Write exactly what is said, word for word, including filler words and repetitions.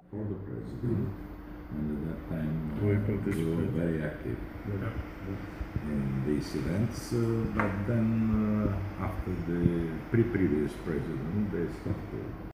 for the president, and at that time uh, We we were participated. very active Yeah. in these events. Uh, but then, uh, after the pre-previous president, they stopped.